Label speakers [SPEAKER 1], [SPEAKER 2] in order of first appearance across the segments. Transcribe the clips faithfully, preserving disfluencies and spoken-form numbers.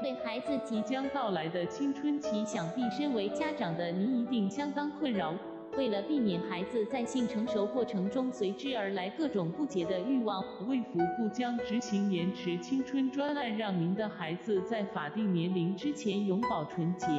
[SPEAKER 1] 对孩子即将到来的青春期，想必身为家长的您一定相当困扰。为了避免孩子在性成熟过程中随之而来各种不洁的欲望，卫福部将执行延迟青春专案，让您的孩子在法定年龄之前永葆纯洁。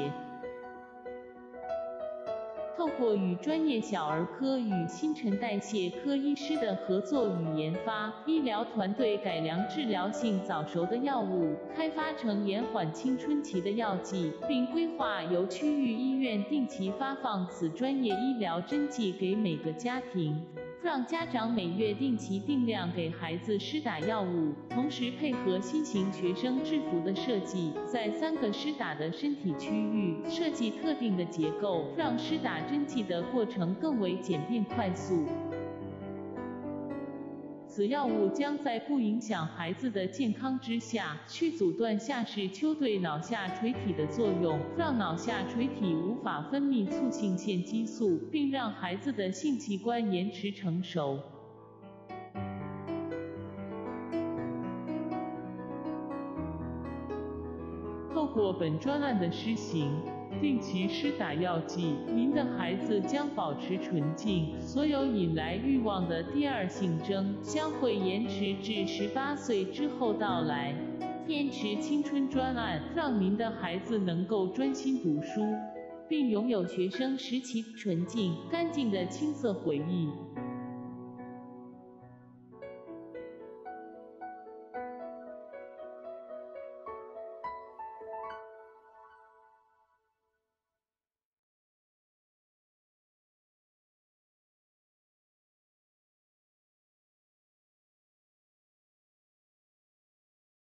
[SPEAKER 1] 透过与专业小儿科与新陈代谢科医师的合作与研发，医疗团队改良治疗性早熟的药物，开发成延缓青春期的药剂，并规划由区域医院定期发放此专业医疗针剂给每个家庭，让家长每月定期定量给孩子施打药物，同时配合新型学生制服的设计，在三个施打的身体区域设计特定的结构，让施打针剂的过程更为简便快速。此药物将在不影响孩子的健康之下，去阻断下视丘对脑下垂体的作用，让脑下垂体无法分泌促性腺激素，并让孩子的性器官延迟成熟。透过本专案的施行，定期施打药剂，您的孩子将保持纯净，所有引来欲望的第二性征将会延迟至十八岁之后到来。延迟青春专案，让您的孩子能够专心读书，并拥有学生时期纯净、干净的青涩回忆。